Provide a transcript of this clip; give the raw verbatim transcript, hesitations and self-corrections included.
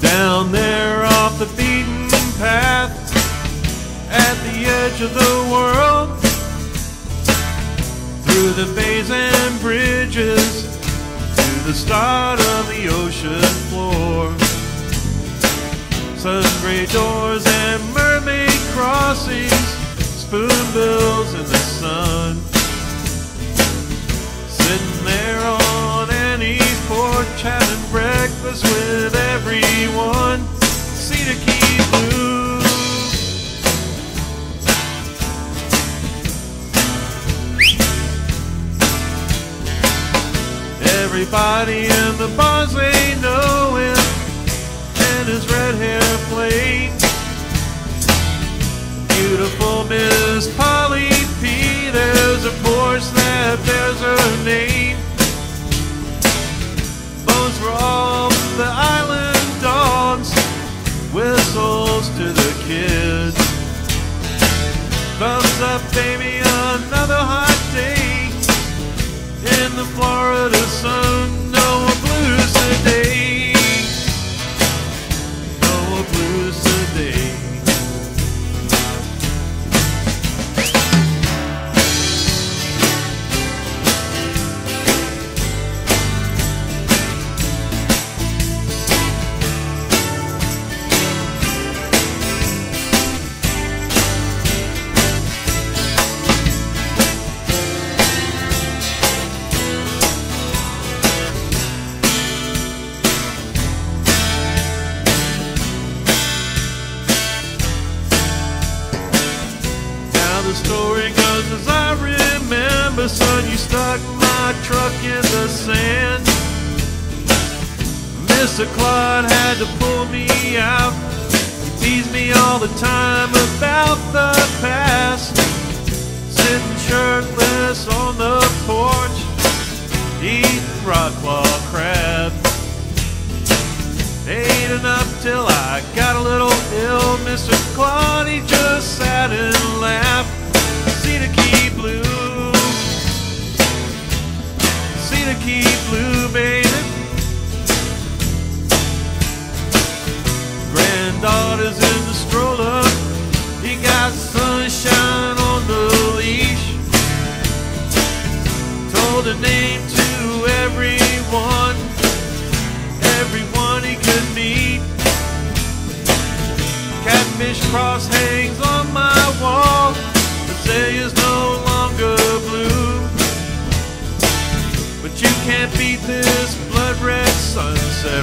Down there off the beaten path, at the edge of the world, through the bays and bridges, to the start of the ocean floor. Sun-gray doors and mermaid crossings, spoonbills in the sun. Sitting there on Annie's porch, having breakfast with everyone. Cedar Key Blue. Everybody in the bars, they know him, and his red hair playing. Beautiful Miss Polly P, there's a porch that bears her name. Bones for all the island dogs, whistles to the kids. Thumbs up, baby, another hot day in the Florida sun. No blues today, no blues today. The story goes as I remember, son, you stuck my truck in the sand. Mister Claude had to pull me out. He teased me all the time about the past. Sitting shirtless on the porch, eating rock claw crab. Ate enough till I got a little ill. Mister Claude, he just sat and laughed. Cedar Key Blue, Cedar Key Blue, baby. Granddaughter's in the stroller, he got sunshine on the leash. Told her name to everyone, everyone he could meet. Catfish cross hangs on my wall, Azalea's no longer blue. But you can't beat this blood red sunset.